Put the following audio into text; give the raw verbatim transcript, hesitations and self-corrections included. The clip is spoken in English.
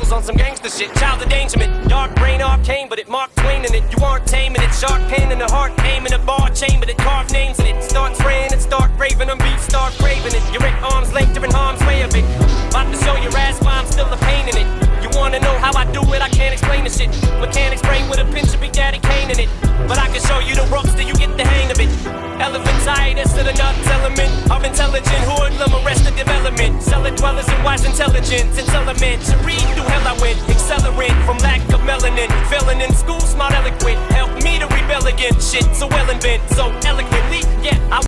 Angels on some gangster shit, child endangerment. Dark brain arcane, but it Mark Twain in it. You aren't taming it, sharp pain in the heart, aim in a bar chamber that carve names in it. Start spraying and start raving them beats, start craving it. You're at arm's length, you're in harm's way of it. About to show your ass why I'm still a pain in it. You wanna know how I do it, I can't explain the shit. Mechanics brain with a pinch of Big Daddy Kane in it. But I can show you the ropes till you get the hang of it. Elephantitis to the nuts element of intelligent hoodlum, arrested development. Cellar dwellers and wise intelligence. It's elementary, through hell I went. Accelerant from lack of melanin. Failing in school, smart eloquent. Help me to rebel against shit so well invent. So eloquently, yeah, I